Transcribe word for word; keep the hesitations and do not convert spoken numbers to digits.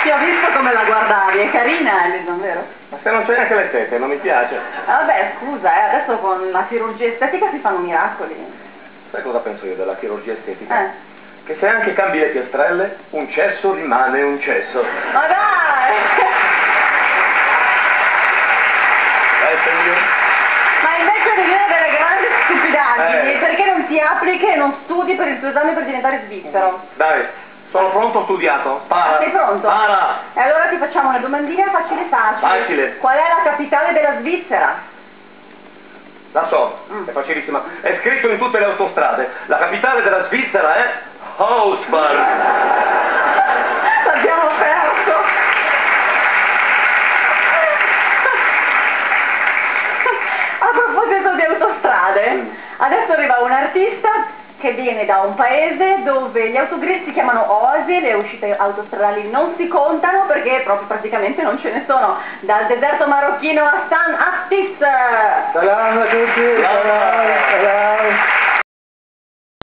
Ti ho visto come la guardavi, è carina Alison, vero? Ma se non c'è neanche le tette, non mi piace. Vabbè, scusa, eh, adesso con la chirurgia estetica si fanno miracoli. Sai cosa penso io della chirurgia estetica? Eh. Che se anche cambi le piastrelle, un cesso rimane un cesso. Ma dai! Eh, signor. Ma invece di dire delle grandi stupidaggini, Eh. perché non ti applichi e non studi per il tuo esame per diventare svizzero? Dai, sono pronto, ho studiato. Para. Sei pronto? Para. E allora ti facciamo una domandina facile facile. Facile. Qual è la capitale della Svizzera? La so, Mm. è facilissima. È scritto in tutte le autostrade. La capitale della Svizzera è Augsburg. L'abbiamo perso! A proposito di autostrade, Mm. adesso arriva un artista che viene da un paese dove gli autogrill si chiamano oasi, le uscite autostradali non si contano perché proprio praticamente non ce ne sono. Dal deserto marocchino a San Astis! Salam a tutti.